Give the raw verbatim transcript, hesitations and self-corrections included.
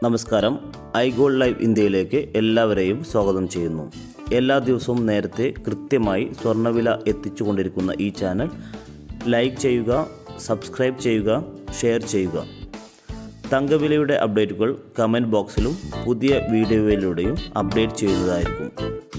നമസ്കാരം. I gold live ഇന്ത്യയിലേക്ക് എല്ലാവരെയും സ്വാഗതം ചെയ്യുന്നു. എല്ലാ ദിവസവും നേരത്തെ കൃത്യമായി സ്വർണ്ണവില എത്തിച്ചുകൊണ്ടിരിക്കുന്ന ഈ ചാനൽ ലൈക്ക് ചെയ്യുക, സബ്സ്ക്രൈബ് ചെയ്യുക, ഷെയർ ചെയ്യുക. തങ്കവിലയുടെ അപ്ഡേറ്റുകൾ കമൻറ്റ് ബോക്സിലും പുതിയ വീഡിയോയിലൂടെയും അപ്ഡേറ്റ് ചെയ്യുന്നതായിരിക്കും.